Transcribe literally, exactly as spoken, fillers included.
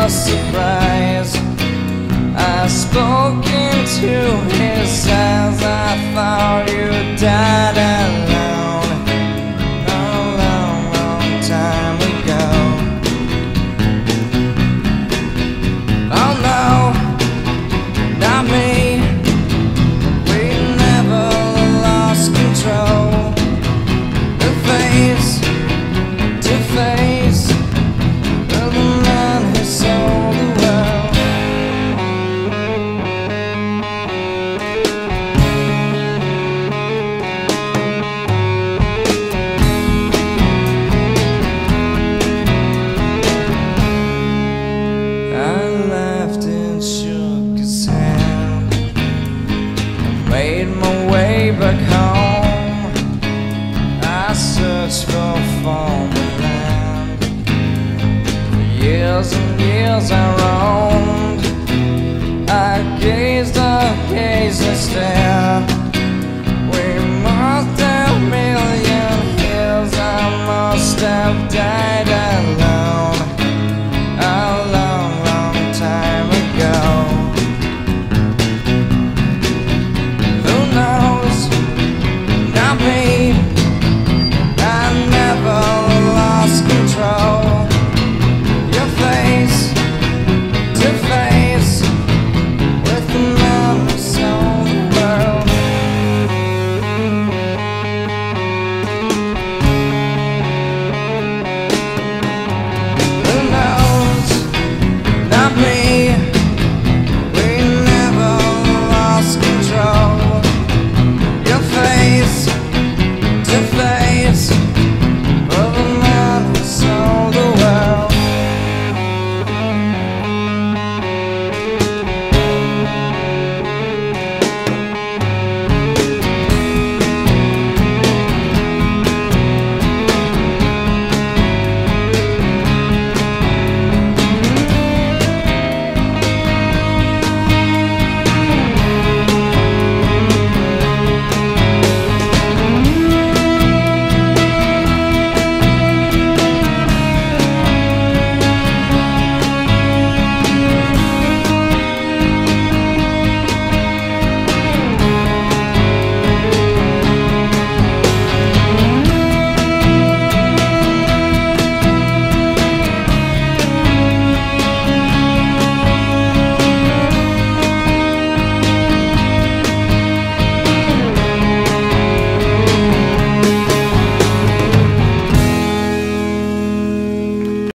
surprise. I spoke into his eyes. I thought you died alone a long, long time ago. Oh no, not me. We never lost control. The face to face of the man who sold the world. I laughed and shook his hand. I made my way back home. I searched for former land. For years and years I roamed. I gazed, I gazed and stared. We must have million years. I must have died alone.